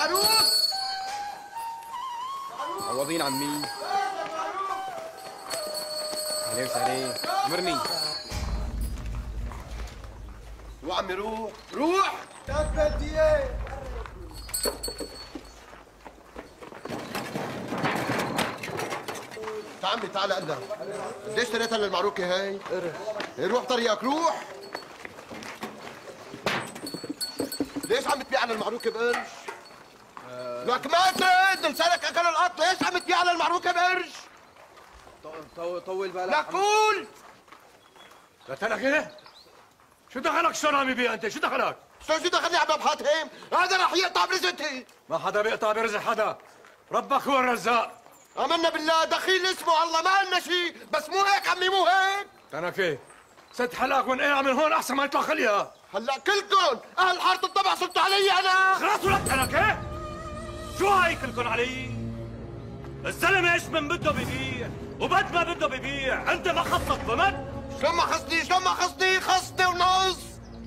عروس عوضين عمي. عليه وسهلين. امرني. روح عمي روح روح. بدي اياه. عمي تعال قلب. قديش اشتريتها للمعروكه هاي؟ روح طريقك روح. ليش عم تبيع على المعروكه بقرش؟ لك ما ترد لسانك اكل القط، ليش عم تبيع على المعروكه بقرش؟ طول بالك. لك قول. قتلك ايه؟ شو دخلك شلون عم يبيع انت؟ شو دخلك؟ شو دخلني عم بحط هيم؟ هذا رح يقطع برزقتي. ما حدا بيقطع برزق حدا، ربك هو الرزاق. آمنا بالله دخيل اسمه الله ما قلنا شيء، بس مو هيك عمي مو هيك. تنكي ست حلاك وانقلع من هون احسن ما يطلع خليها. هلا كلكم اهل حاره الطبع صرتوا علي انا. خلاص ولك تنكي؟ شو هاي كلكم علي؟ الزلمه ايش من بده ببيع وبد ما بده ببيع، انت ما خصك فهمت؟ شلون ما خصني؟ شلون ما خصني؟ خصني ونص.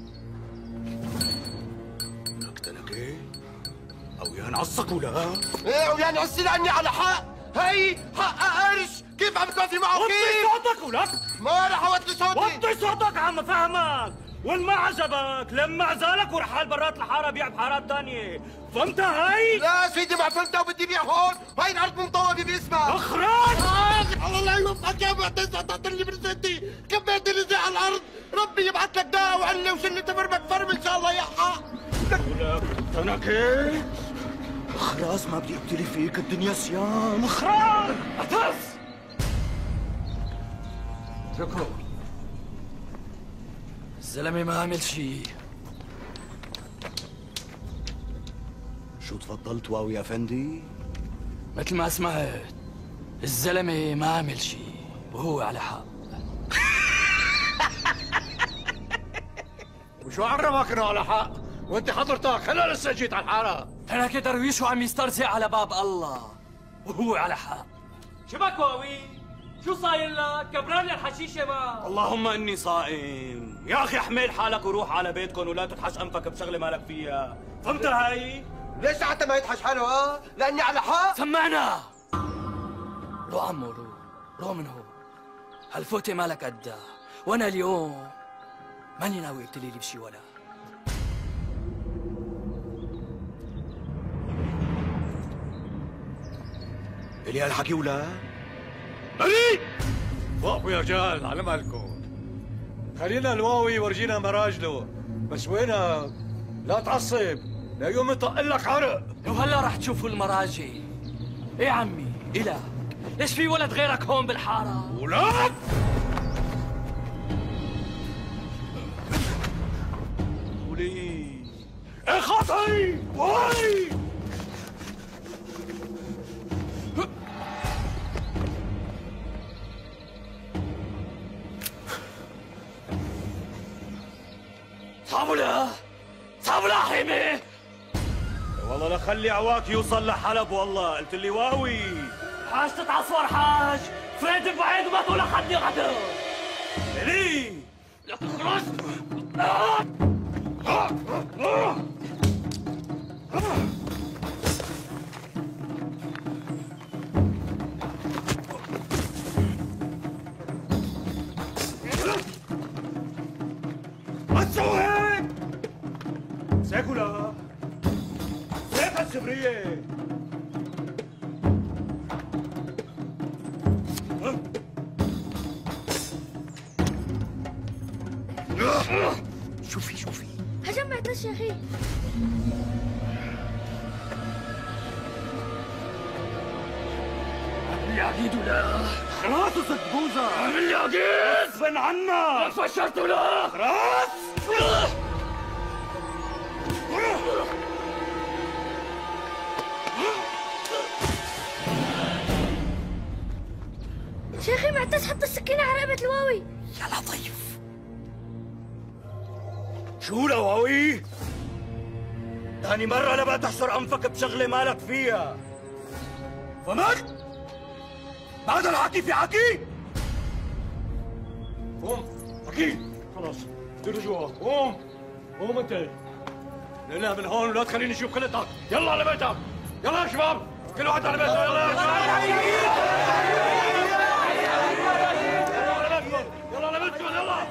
لك تنكي؟ او يا نعصك ولا؟ ايه ويعني عسي لاني على حق، هي حق قرش، كيف عم توفي معه كيف؟ وطي صوتك ولك؟ ما رح اوطي صوتي. وطي صوتك عم فهمك، وان ما عجبك لما عزالك ورحال برات الحاره بيع بحارات ثانيه، فهمتها هي؟ لا سيدي ما فهمتها وبدي بيع هون، هاي الارض مو مطوبه باسمها. اخرج! الله لا يوفقك يا معتز، قطعتني برزقتي، كبيت لي زي على الارض، ربي يبعث لك داء وعله وسنه فرمك فرم ان شاء الله يا حق. ولك تنكي؟ خلاص ما بدي ابتلي فيك، الدنيا صيام. اخرج! اعتز! اتركه، الزلمة ما عمل شيء. شو تفضلت واوي يا افندي؟ مثل ما سمعت، الزلمة ما عمل شيء وهو على حق. وشو عرفك انه على حق؟ وانت حضرتك هلا لسه جيت على الحاره. هناك درويش وعم يسترزق على باب الله وهو على حق. شبك واوي؟ شو صاير لك؟ كبران لي الحشيشه ما. اللهم اني صائم، يا اخي احمل حالك وروح على بيتكم ولا تتحش انفك بشغله مالك فيها، فهمتها هاي؟ ليش حتى ما يتحش حاله لاني على حق؟ سمعنا. روح عمو روح، روح من هون. هالفوتة مالك قدها، وانا اليوم ماني ناوي ابتلي لي بشي ولا. الي هالحكي ولا؟ علي! وقفوا يا رجال على مالكم. خلينا الواوي يورجينا مراجله، بس وينك؟ لا تعصب، لا يوم يطق لك عرق. وهلا رح تشوفوا المراجل. ايه عمي، إلك ليش في ولد غيرك هون بالحارة؟ ولاد! ولي ايه خطي! واي! صابولا حيمي. والله لا خلي عواك يوصل لحلب، والله قلت لي واوي. حاج تتعصور حاج، فريدك بعيد وما تقول لحد غدر. لي لا تخرج. ما تسوي هيك! سيك ولا؟ سيك هالسبرية! شوفي هجم معتز يا اخي. اعمل لي عقيد ولا؟ خلاص صدقوزة! اعمل لي عقيد! غصبا عنا! فشرت ولا؟ خلاص! شيخي معتز حط السكينة على رقبة الواوي. يا لطيف. شو لواوي؟ ثاني مرة لا بقى تحشر أنفك بشغلة مالك فيها. فهمت؟ بعد الحكي في حكي؟ قوم حكي خلاص دير جوا قوم انت لانها من هون ولا تخليني اشوف خلتك. يلا على بيتك. يلا يا شباب، كل واحد على بيته. يلا يا شباب. يلا على بيتكم. يلا.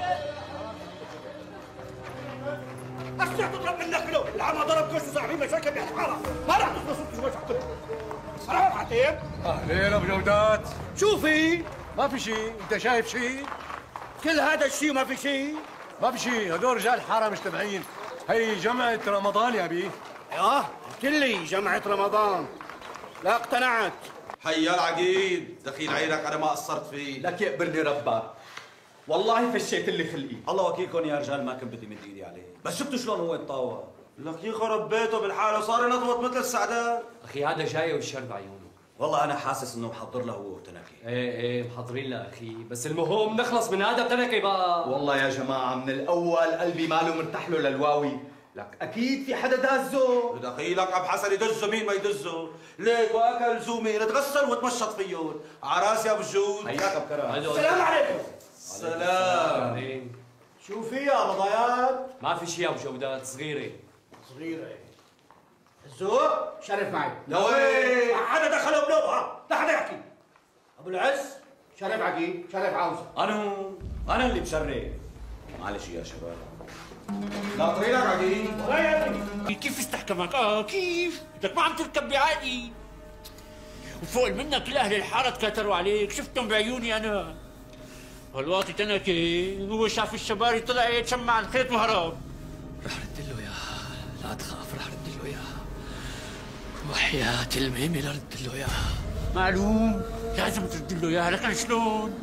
الشيخ تضرب منك له، العمى ضرب كرسي صاحبي مشاكل بحالة، ما راح تصل شو بشعتك. سلام عتيب. اهلين ابو جودات. شو في؟ ما في شيء، انت شايف شيء؟ كل هذا الشيء ما في شيء؟ ما في شيء، هدول رجال الحاره مجتمعين. هي جمعة رمضان يا بي. ايوه قلت لي جمعة رمضان. لا اقتنعت. حيا العقيد، دخيل عينك على ما قصرت فيه. لك يقبرني ربك. والله فشيت اللي خلقي. الله وكيلكم يا رجال ما كنت بدي مد ايدي عليه، بس شفتوا شلون هو يتطاوع. لك يخرب بيته بالحاله وصار ينطوط مثل السعدات. اخي هذا جاي والشر بعيونه. والله انا حاسس انه محضر له هو وتنكي. ايه محضرين له اخي، بس المهم نخلص من هذا بتنكي بقى. والله يا جماعه من الاول قلبي ماله مرتاح له للواوي. لك اكيد في حدا دازه. دخيلك ابو حسن يدزه مين ما يدزه، ليك واكل زومي تغسل وتمشط فيهم. عراسي يا ابو الجود. حياك بكرم. السلام عليكم. سلام. شو في يا مضايات؟ ما في شيء ابو جودات، صغيره. صغيرة. الزوق شرف معي. لوين؟ حدا دخله بلوبها، لا حدا يحكي. ابو العز شرف عقيل، شرف عاوزة. انا اللي بشرف. معلش يا شباب. ناطرينك عقيد. كيف استحكمك؟ كيف؟ بدك ما عم تركب بعقلي. وفوق منك كل اهل الحاره تكاتروا عليك، شفتهم بعيوني انا. هالواطي تنكي هو شاف الشباري طلع يتشمع الخيط وهرب. رح رد له اياها، لا تخاف رح رد له اياها. وحياة الميمة لرد له اياها. معلوم، لازم ترد له اياها، لكن شلون؟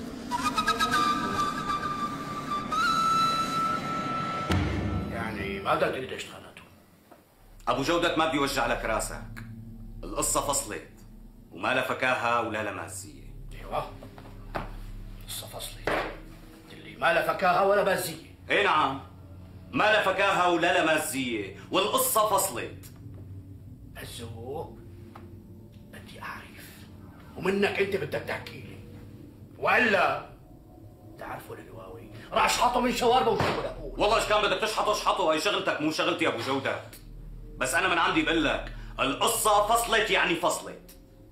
يعني ماذا تريد اشتغلته؟ ابو جودة ما بدي وجع لك راسك. القصة فصلت وما لا فكاهة ولا لمازية. ايوه قصة فصلت اللي ما لا فكاهة ولا مازية. اي نعم، ما لا فكاهة ولا لمازية والقصة فصلت. الزوق بدي اعرف ومنك انت بدك تحكي لي، والا تعرفوا الهواوي راح اشحطه من شواربه وشو بقول. والله ايش كان بدك تشحطه اشحطه، هي شغلتك مو شغلتي يا ابو جودة. بس انا من عندي بقول لك القصة فصلت يعني فصلت.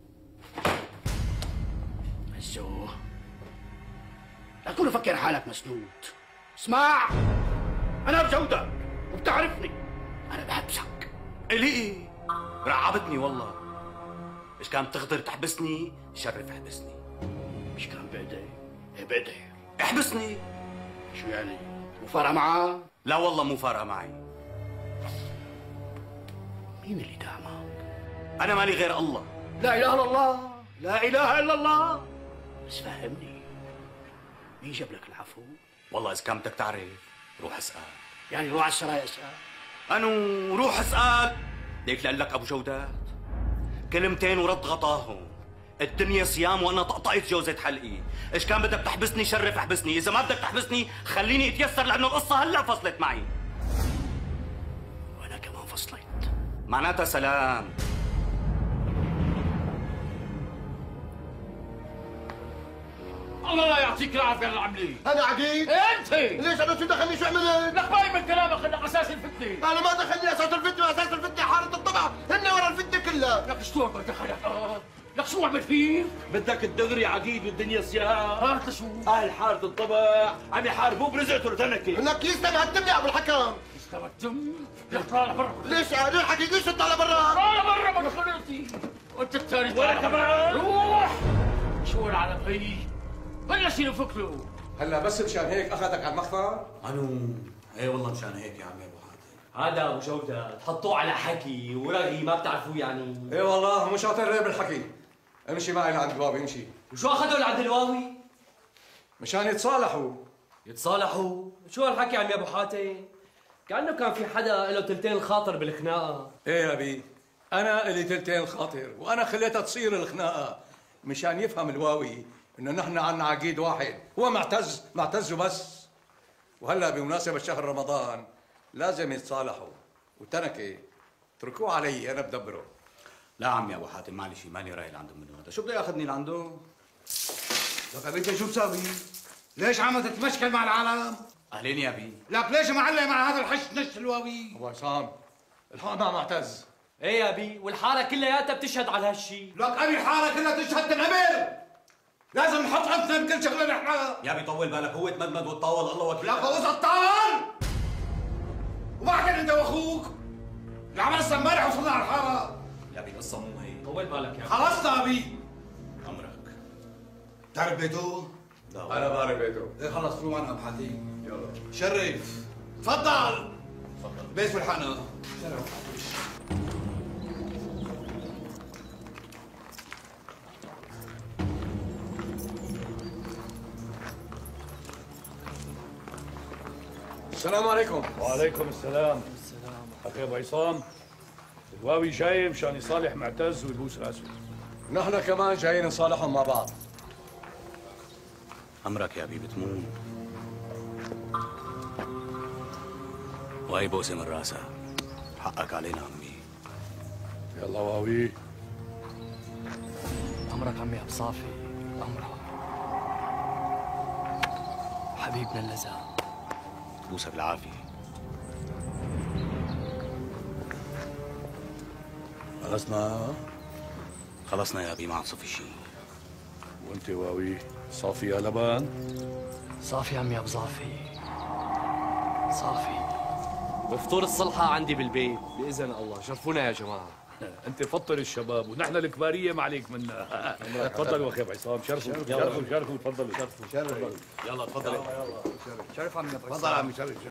الزوق لا تكون فكر حالك مسنود. اسمع، انا بجودة وبتعرفني، انا بحبسك. الي رعبتني والله. ايش كان تقدر تحبسني؟ شرف احبسني. مش كان بقدر احبسني. شو يعني؟ مو فارقة معاه؟ لا والله مو فارقة معي. مين اللي دعمك؟ انا مالي غير الله. لا اله الا الله، لا اله الا الله. بس فهمني، مين جاب لك العفو؟ والله اذا كان بدك تعرف روح اسال. يعني روح على السرايا اسال. انو روح اسال. ليك لقول لك ابو جودات كلمتين ورد غطاهم. الدنيا صيام وانا طقطقت جوزة حلقي. ايش كان بدك تحبسني شرف احبسني، اذا ما بدك تحبسني خليني اتيسر لانه القصه هلا فصلت معي. وانا كمان فصلت. معناتها سلام. الله لا يعطيك العافيه على العمليه. انا عقيد؟ انت ليش انا شو دخلني شو عملت؟ لك بالي من كلامك انك اساس الفتنه. انا ما دخلني اساس الفتنه، اساس الفتنه حاره الطبع، هن ورا الفتنه كلها. لك شو عم دخلك؟ لك شو عمل فيك؟ بدك الدغري عقيد والدنيا صيام. هات شو؟ اهل حاره الطبع عم يحاربوه برزقته لتنكي. انك يستمع هتمني يا ابو الحكم. استمتم؟ لك طالع برا. ليش حكيت ليش تطلع برا؟ طالع برا من خلقتي. وانت الثاني ولا كمان؟ روح. شو العالم هي؟ بلش ينفك له. هلا بس مشان هيك اخذك على المخفر؟ ايه والله مشان هيك يا عمي ابو حاتم. هذا ابو جودة تحطوه على حكي ورغي ما بتعرفوه يعني. ايه والله مو شاطر ليه بالحكي. امشي معي لعند الباب امشي. وشو اخذوا لعند الواوي؟ مشان يتصالحوا. يتصالحوا؟ شو هالحكي عم يا ابو حاتم؟ كأنه كان في حدا له تلتين الخاطر بالخناقة. ايه يا بي، انا الي تلتين الخاطر وانا خليتها تصير الخناقه مشان يفهم الواوي انه نحن عنا عقيد واحد، هو معتز وبس. وهلا بمناسبه شهر رمضان لازم يتصالحوا، وتنكي اتركوه علي انا بدبره. لا عمي ابو حاتم معلش مالي رايح لعنده منه هذا، شو بده ياخذني لعنده؟ لك انت شو بتساوي؟ ليش عم تتمشكل مع العالم؟ اهلين يا بي. لك ليش معلق مع هذا الحش نش الواوي؟ ابو عصام الحق مع معتز. ايه يا بي، والحاره كلياتها بتشهد على هالشيء. لك أبي الحارة كلها تشهد الأمر. لازم نحط أنفنا بكل شغلة نحن. يا بي طول بالك، هو تمدمد وتطاول الله وكيل. لك هو طال. وبعدين أنت وأخوك العمل هسه امبارح وصلنا على الحارة. يا بي القصة مو هيك. طول بالك يا بي. خلصنا أبي. امرك. تعرف بيته؟ لا انا بعرف بيته. ايه خلص روح عن ابحاثي. يلا شرف. تفضل. بيت بالحنا. السلام عليكم. وعليكم السلام. اخي ابو عصام، الواوي جاي مشان يصالح معتز ويبوس راسه. نحن كمان جايين نصالحهم مع بعض. امرك يا بي بتمون. وهي بوسه من راسها. حقك علينا عمي. يلا واوي. أمرك عمي أبو صافي، أمرك حبيبنا اللذا. بوسه بالعافيه. خلصنا يا بي، ما عاد صفي شيء. وانت واوي صافي يا لبان؟ صافي عمي أبو صافي، صافي. وفطور الصلحه عندي بالبيت باذن الله. شرفونا يا جماعه. انت فطر الشباب ونحن الكباريه ما عليك منا. تفضلوا اخي ابو عصام، شرفوا شرفوا شرفوا، تفضلوا شرفوا. يلا تفضل. شرف عمي أبو تفضل عمي شرف.